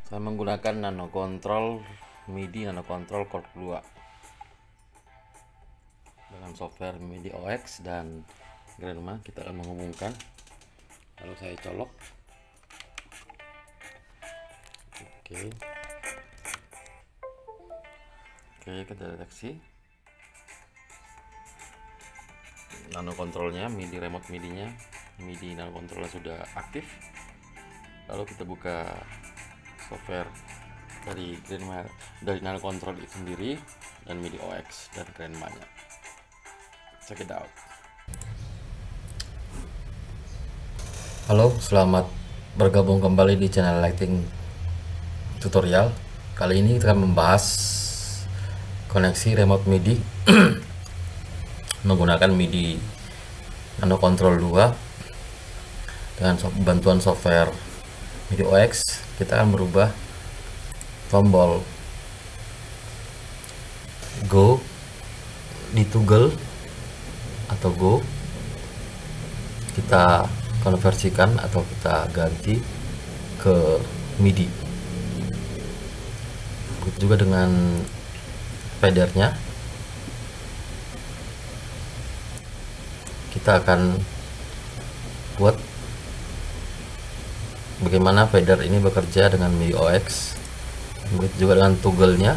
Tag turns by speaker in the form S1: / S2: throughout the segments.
S1: Saya menggunakan Nano Control MIDI Nano Control Core 2 dengan software MIDI OX dan Grandma. Kita akan menghubungkan, lalu saya colok. Oke, kita deteksi Nano Controlnya, MIDI remote MIDI-nya, MIDI Nano Controlnya sudah aktif. Lalu kita buka software dari Grandma, dari Nano Control itu sendiri, dan MIDI OX dan Grandma-nya. Check it out. Halo, selamat bergabung kembali di channel Lighting Tutorial. Kali ini kita akan membahas koneksi remote MIDI menggunakan MIDI Nano Control 2 dengan bantuan software MIDI OX. Kita akan merubah tombol Go di toggle atau Go, kita konversikan atau kita ganti ke MIDI. Begitu juga dengan fadernya, kita akan buat bagaimana fader ini bekerja dengan MIDI OX. Begitu juga dengan toggle-nya.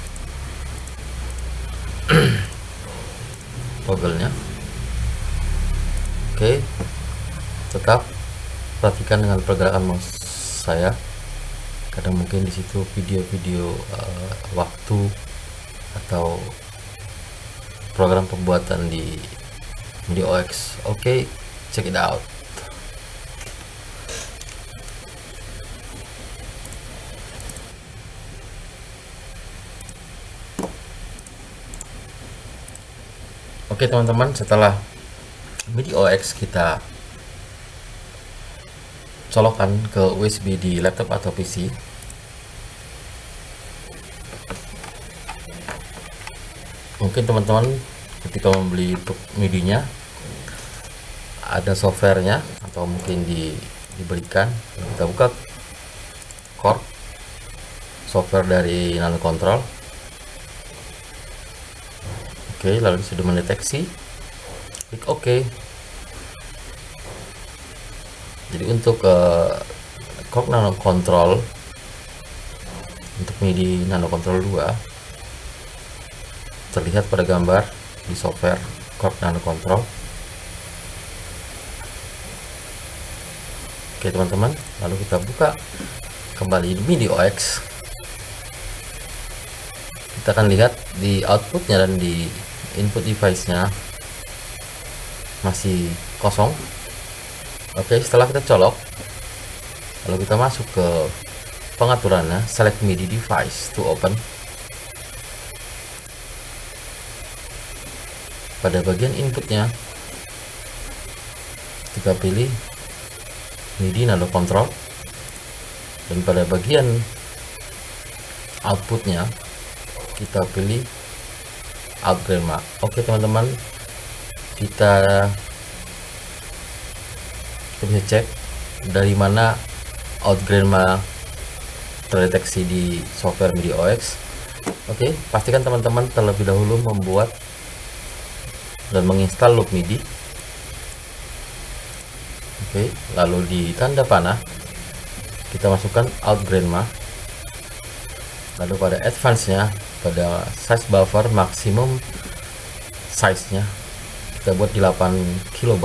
S1: Oke, tetap perhatikan dengan pergerakan mouse saya. Kadang mungkin di situ video-video waktu atau program pembuatan di MIDI OX. Oke, check it out. Oke teman-teman, setelah MIDI OX kita colokkan ke USB di laptop atau PC, mungkin teman-teman ketika membeli untuk MIDI-nya ada softwarenya atau mungkin diberikan. Kita buka Core, software dari Nano Control. Oke, lalu sudah mendeteksi, klik OK. Jadi untuk Core Nano Control, untuk MIDI Nano Control 2 terlihat pada gambar di software Core Nano Control. Oke teman-teman, lalu kita buka kembali MIDI OX. Kita akan lihat di outputnya dan di input device-nya masih kosong. Oke, setelah kita colok, lalu kita masuk ke pengaturannya, select MIDI device to open. Pada bagian inputnya kita pilih MIDI Nano Control, dan pada bagian outputnya kita pilih Out Grandma. Oke teman-teman, kita bisa cek dari mana Out Grandma terdeteksi di software MIDI OX. Oke, pastikan teman-teman terlebih dahulu membuat dan menginstal loop MIDI. Oke, lalu di tanda panah kita masukkan Out Grandma. Lalu pada advance-nya, pada size buffer maksimum size-nya kita buat di 8 KB.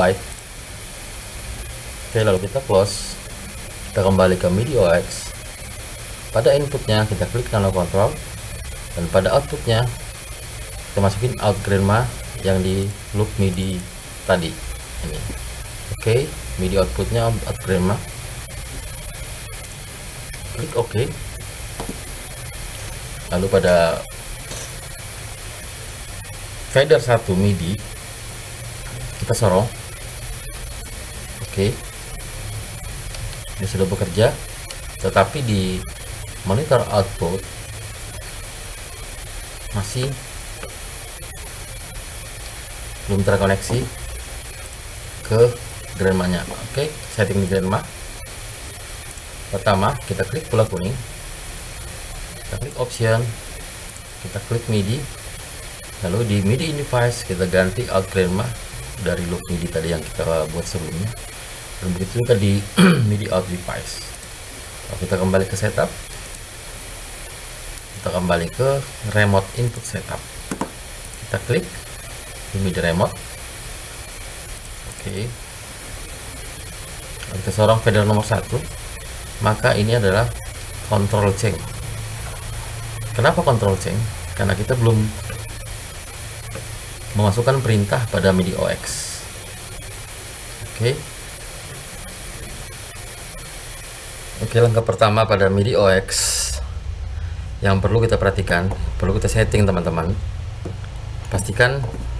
S1: Oke, lalu kita close. Kita kembali ke MIDI OX. Pada inputnya kita klik Nano Control, dan pada outputnya kita masukin Out Grandma yang di loop MIDI tadi ini. Oke, MIDI outputnya Out Grandma. Klik OK. Lalu pada fader 1 MIDI kita sorong. Oke, ini sudah bekerja, tetapi di monitor output masih belum terkoneksi ke Grandma-nya. Oke, setting di Grandma. Pertama kita klik bola kuning, kita klik option, kita klik MIDI, lalu di MIDI device kita ganti out grandma dari loop MIDI tadi yang kita buat sebelumnya, dan begitu juga di MIDI out device. Lalu kita kembali ke setup, kita kembali ke remote input setup, kita klik di MIDI remote. Oke, kita sorong fader nomor 1, maka ini adalah control change. Kenapa control change? Karena kita belum memasukkan perintah pada MIDI OX. Oke, langkah pertama pada MIDI OX yang perlu kita perhatikan, perlu kita setting teman-teman. Pastikan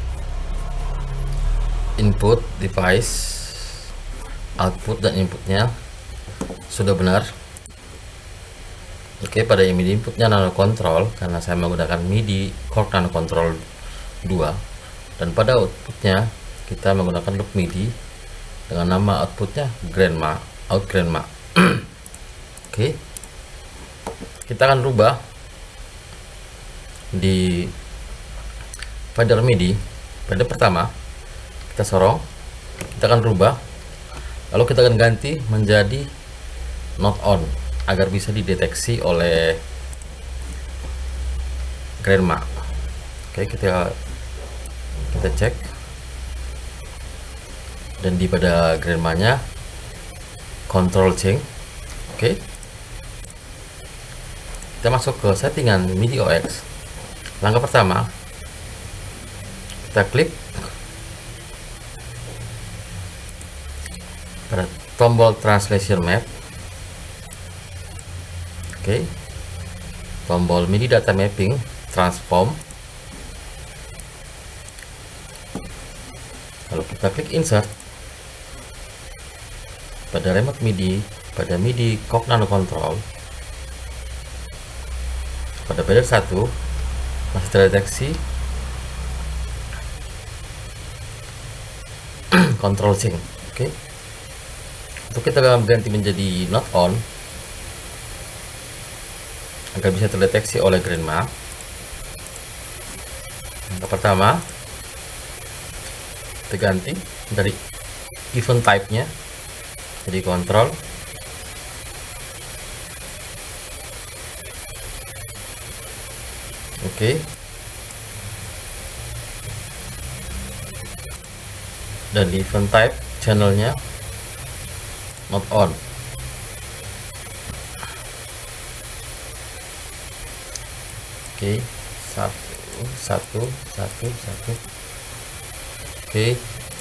S1: input device, output dan inputnya sudah benar. Oke, pada MIDI inputnya nano control, karena saya menggunakan MIDI Korg nano control 2, dan pada outputnya kita menggunakan loop MIDI dengan nama outputnya grandma, out grandma. Oke, kita akan rubah di fader MIDI. Fader pertama kita sorong, kita akan rubah, lalu kita akan ganti menjadi not on agar bisa dideteksi oleh grandma. Oke, kita cek, dan di pada grandmanya control change. Oke, kita masuk ke settingan MIDI OX. Langkah pertama, kita klik pada tombol translation map. Oke, tombol MIDI data mapping transform, lalu kita klik insert pada remote MIDI, pada MIDI Korg nano control, pada fader 1 masih terdeteksi control change. Oke, untuk kita ganti menjadi not on agar bisa terdeteksi oleh grandma. Yang pertama, kita ganti dari event type-nya jadi control. Oke, dan di event type channelnya not on. Oke, satu. Oke,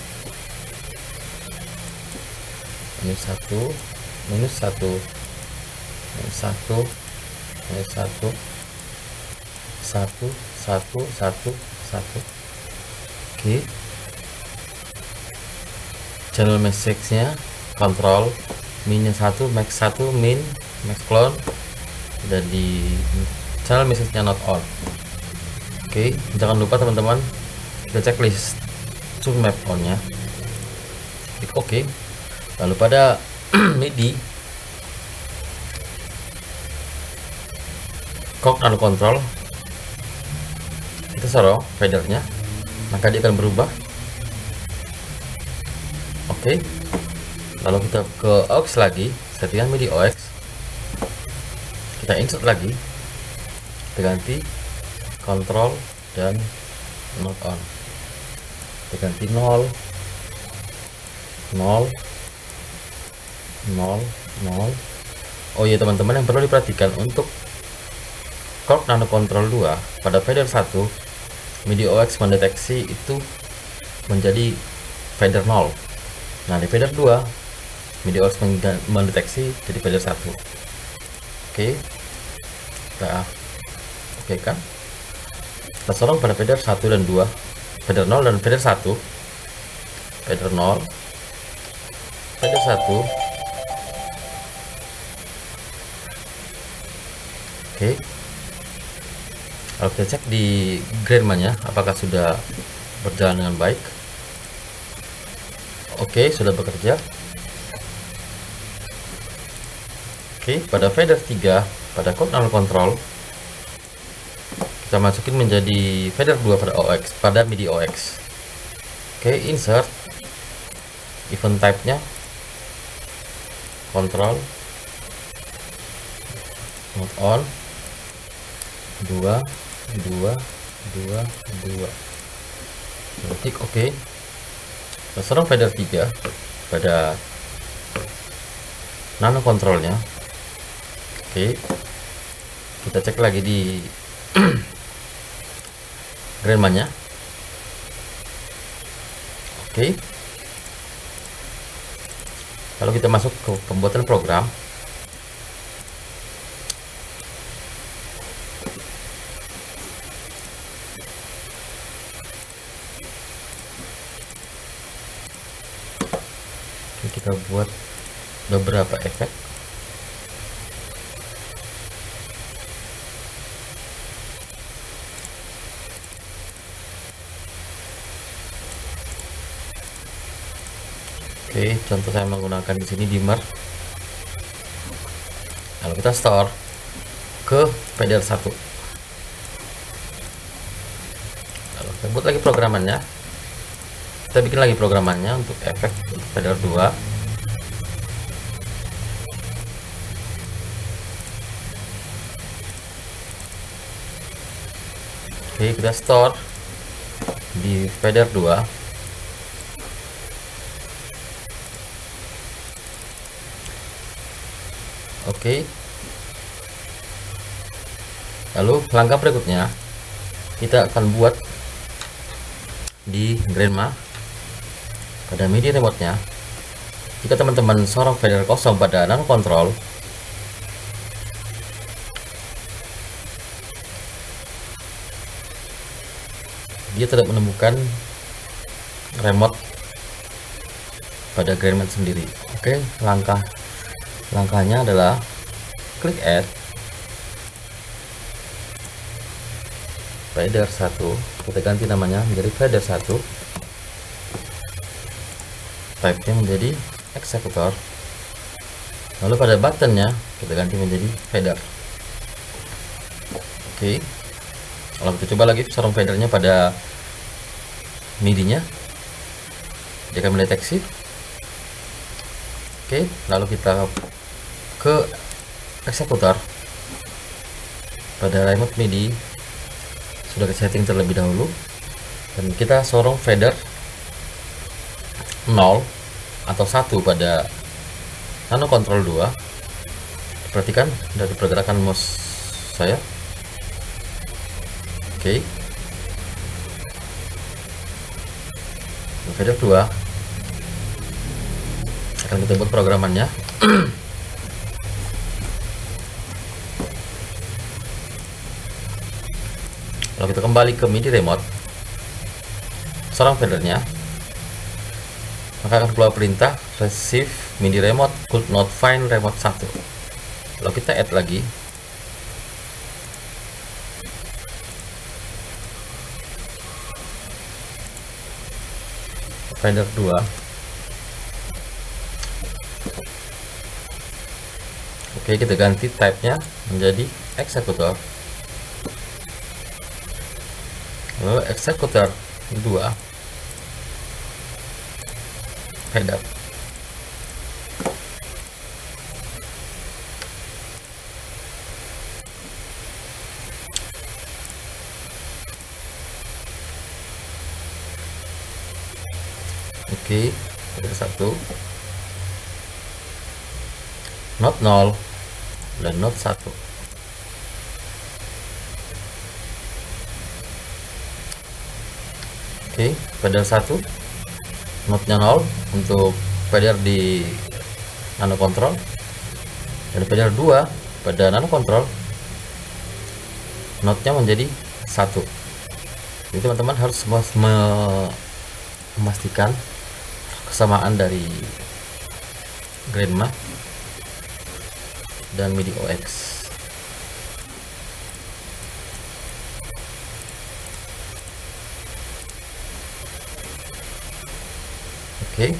S1: minus satu. Oke, channel message-nya control minus 1, max 1, min, max clone, dan di channel message-nya not on. Oke, jangan lupa teman-teman, kita checklist tune map on-nya. Klik OK. Lalu pada MIDI Korg nano control, kita sorong fadernya, maka dia akan berubah. Oke, lalu kita ke aux lagi, settingan MIDI OX, kita insert lagi, kita ganti control dan not on, kita ganti 0. Oh iya teman-teman, yang perlu diperhatikan untuk Korg nano control 2 pada fader 1 MIDI OX mendeteksi itu menjadi fader 0. Nah, di fader 2 MIDI OX mendeteksi jadi fader 1. Oke, kita oke kan, kita sorong pada fader 1 dan 2, fader 0 dan fader 1, fader 0, fader 1. Oke, kalau kita cek di grandma-nya apakah sudah berjalan dengan baik. Oke, sudah bekerja. Oke, pada fader 3 pada Korg nano control kita masukin menjadi fader 2 pada MIDI OX. Oke, insert event type-nya control mode on 2 klik OK. Kita serang fader 3 pada nano kontrolnya. Oke, kita cek lagi di grandma-nya. Oke, kalau kita masuk ke pembuatan program, kita buat beberapa efek. Oke, contoh saya menggunakan di sini dimmer. Lalu kita store ke fader 1. Lalu kita buat lagi programannya. Kita bikin lagi programannya untuk efek fader 2. Oke, kita store di fader 2. Oke, lalu langkah berikutnya kita akan buat di grandma pada MIDI remote-nya. Jika teman-teman sorong fader kosong pada nano control, dia tidak menemukan remote pada grandma sendiri. Oke, langkahnya adalah klik add fader 1, kita ganti namanya menjadi fader 1, type-nya menjadi executor, lalu pada buttonnya kita ganti menjadi fader. Oke, kalau kita coba lagi sorong fadernya pada MIDI-nya, dia akan mendeteksi. Oke, lalu kita ke eksekutor. Pada remote MIDI sudah kita setting terlebih dahulu, dan kita sorong fader 0 atau 1 pada nano control 2. Perhatikan dari pergerakan mouse saya. Oke, fader 2 akan kita buat programannya. Kalau kita kembali ke MIDI remote, sorong fadernya, maka akan keluar perintah receive MIDI remote could not find remote 1. Kalau kita add lagi, fader 2, oke, kita ganti type-nya menjadi executor. Lalu executor 2 fader. Oke, fader 1, not 0 dan not 1. Oke, fader 1 note-nya 0 untuk fader di nano control, dan fader 2 pada nano control note-nya menjadi 1. Jadi teman-teman harus memastikan kesamaan dari grandma dan MIDI OX. Oke,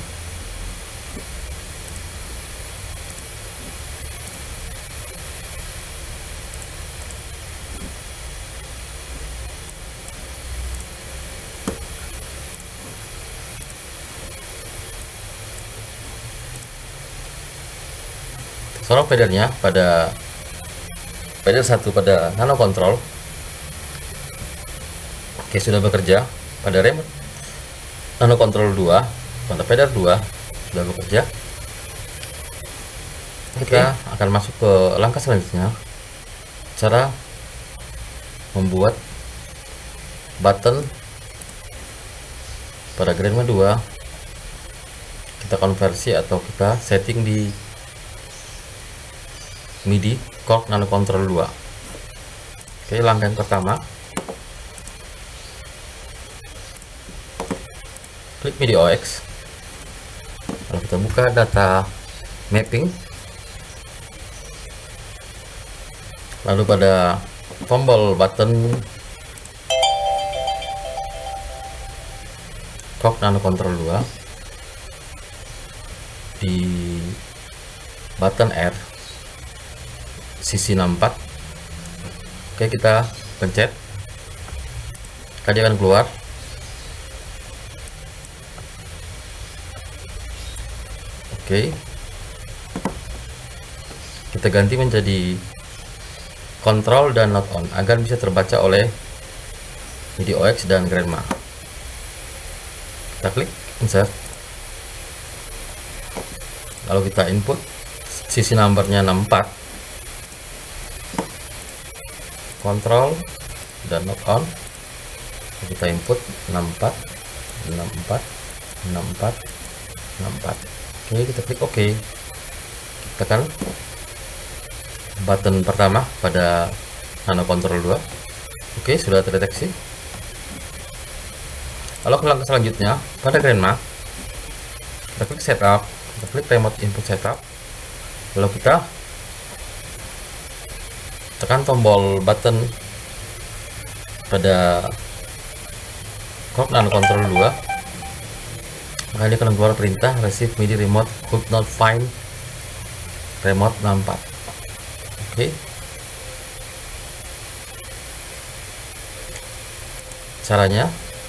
S1: sorong fadernya pada fader 1 pada nano control. Oke, sudah bekerja. Pada remote nano control 2 pada fader 2 sudah bekerja. Kita akan masuk ke langkah selanjutnya, cara membuat button pada Grandma 2. Kita konversi atau kita setting di MIDI Korg Nano Control 2. Oke, langkah yang pertama, klik MIDI OX. Kalau kita buka data mapping, lalu pada tombol button Korg Nano Control 2 di button R sisi 64. Oke, kita pencet, maka dia akan keluar. Oke, kita ganti menjadi control dan not on agar bisa terbaca oleh MIDI OX dan Grandma. Kita klik insert, lalu kita input sisi numbernya 64, control dan not on. Kita input 64 64 64 64. Oke, kita klik OK. Tekan button pertama pada Nano Control 2. Oke, sudah terdeteksi. Lalu ke langkah selanjutnya pada Grandma, kita klik setup, kita klik remote input setup, lalu kita tekan tombol button pada Korg Nano Control 2, maka dia akan keluar perintah receive MIDI remote could not find remote 64. Oke, caranya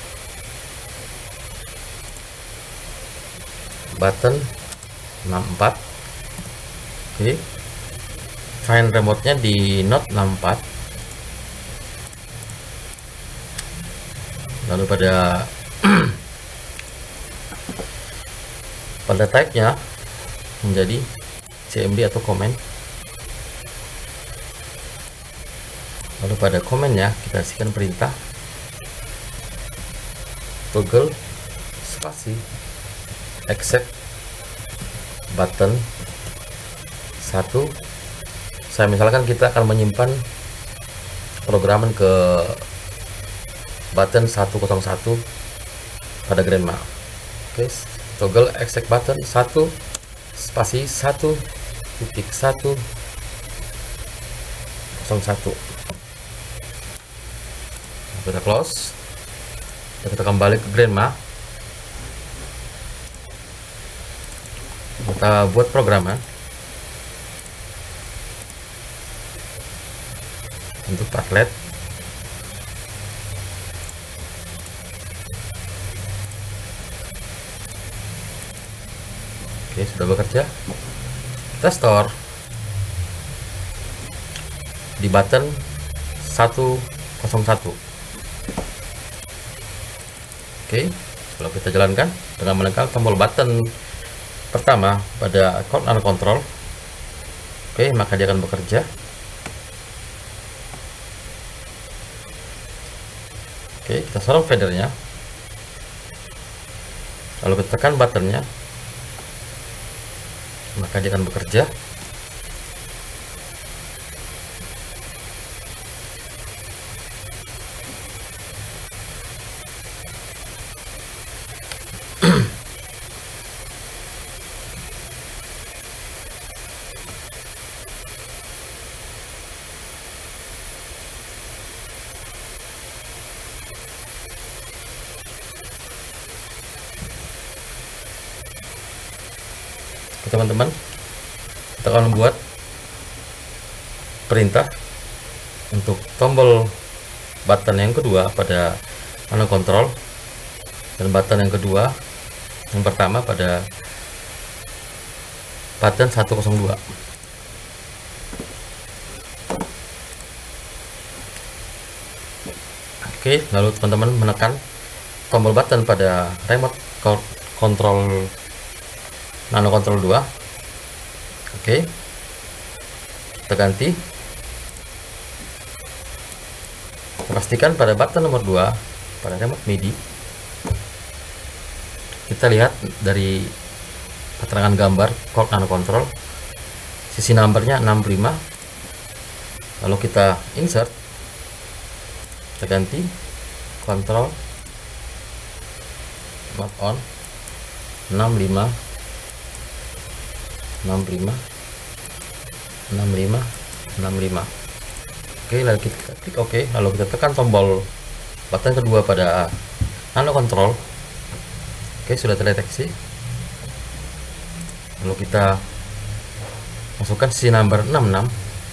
S1: button 64. Oke, find remote-nya di note 64. Lalu pada pada type-nya menjadi CMD atau comment. Lalu pada komennya kita kasihkan perintah toggle spasi accept button 1. Saya misalkan kita akan menyimpan programan ke button 101 pada Grandma. Oke, toggle accept button 1 spasi 1.101. Kita close, kita kembali ke Grandma, kita buat programan untuk Padlet. Oke, sudah bekerja. Kita store di button 101. Oke, kalau kita jalankan dengan menekan tombol button pertama pada Korg Nano Control, oke, maka dia akan bekerja. Oke, kita sorong fadernya, lalu kita tekan buttonnya, maka dia akan bekerja. Teman-teman, kita akan membuat perintah untuk tombol button yang kedua pada Nano Control dan button yang kedua, yang pertama pada button 102. Oke, lalu teman-teman menekan tombol button pada remote control nano control 2. Oke, kita ganti. Pastikan pada button nomor 2 pada remote MIDI, kita lihat dari keterangan gambar Colt Nano Control, sisi numbernya 65. Lalu kita insert, kita ganti control mode on 65 65 65 65. Oke, lalu kita klik OK, lalu kita tekan tombol button kedua pada nano control. Oke, sudah terdeteksi. Lalu kita masukkan sisi number 66.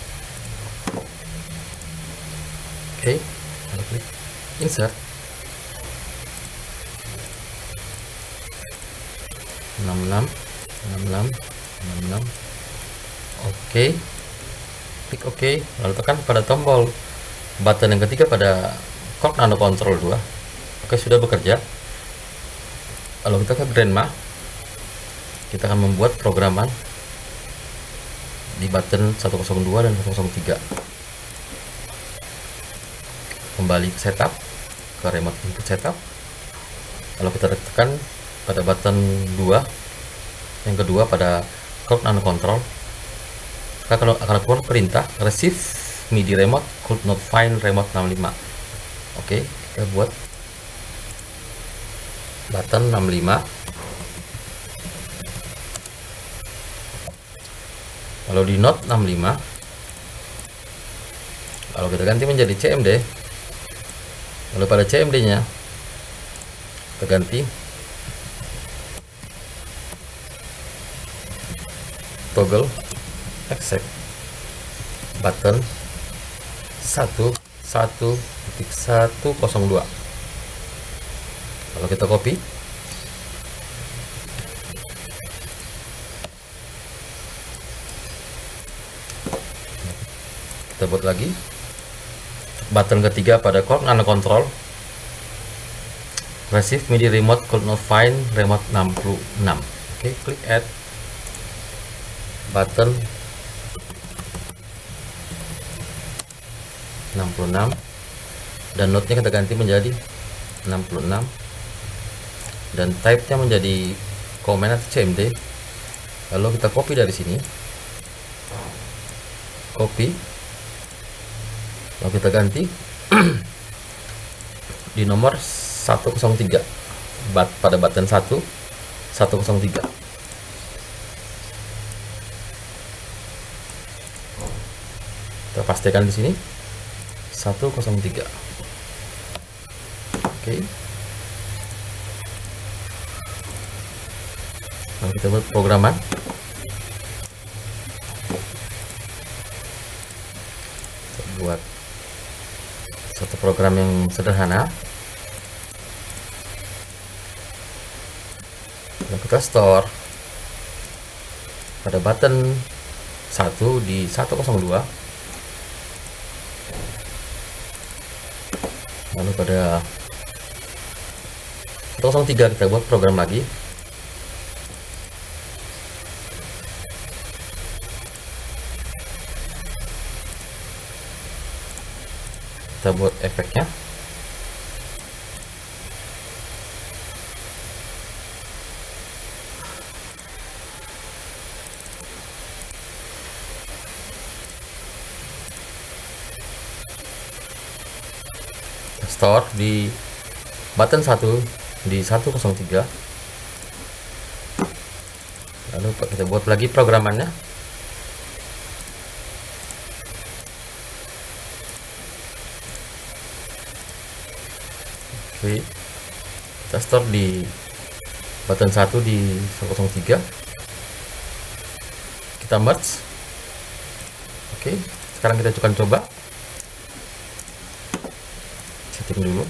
S1: Oke, lalu klik insert 66 66 66. Oke, klik OK, lalu tekan pada tombol button yang ketiga pada Colt Nano Control 2. Oke, sudah bekerja. Lalu kita ke Grandma, kita akan membuat programan di button 102 dan 103. Kembali ke setup, ke remote input setup, lalu kita tekan pada button 2 yang kedua pada Colt Nano Control. Kita akan keluar perintah receive MIDI remote could not find remote 65. Oke, kita buat button 65, lalu di note 65, lalu kita ganti menjadi CMD. Lalu pada CMD nya kita ganti toggle accept button 1.1.102. Kalau kita copy, kita buat lagi button ketiga pada Colt Nano Control receive MIDI remote could not find remote 66. Oke, klik add button 66 dan note-nya kita ganti menjadi 66 dan type-nya menjadi command atau CMD. Lalu kita copy dari sini, copy, lalu kita ganti di nomor 103 pada button 103. Kita pastikan di sini 103. Oke. Lalu kita buat programan. Kita buat satu program yang sederhana. Lalu kita store pada button 1 di 102. Lalu pada 103 kita buat program lagi. Kita buat efeknya. Store di button 1 di 103. Lalu kita buat lagi programannya. Oke, kita store di button 1 di 103. Kita merge. Oke, sekarang kita coba setting dulu.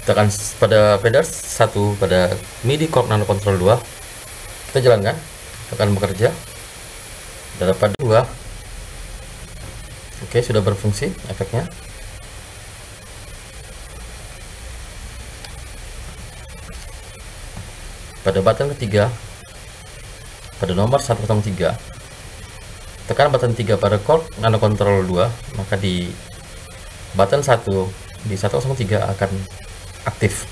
S1: tekan pada pedal 1, pada MIDI Korg Nano Control 2 kita jalankan, akan bekerja. Dan pada 2, oke, sudah berfungsi efeknya. Pada button ketiga, pada nomor 103, tekan button 3 pada Korg Nano Control 2, maka di button 1 di 103 akan aktif.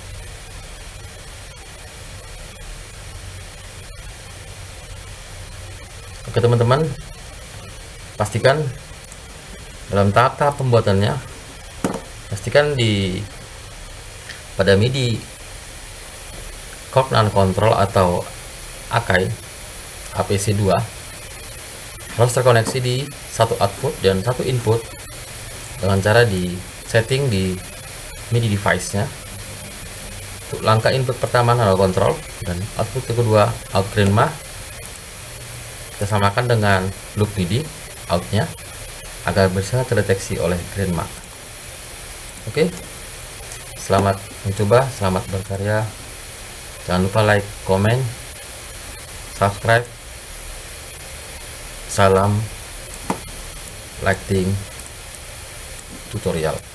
S1: Oke teman-teman, pastikan dalam tahap-tahap pembuatannya, pastikan pada MIDI Korg Nano Control atau Akai APC2 harus terkoneksi di satu output dan satu input dengan cara di setting di MIDI device-nya. Untuk langkah input pertama Nano Control dan output kedua out Grandma, kita samakan dengan loop MIDI outnya agar bisa terdeteksi oleh Grandma. Oke, selamat mencoba, selamat berkarya. Jangan lupa like, komen, subscribe. Salam lighting tutorial.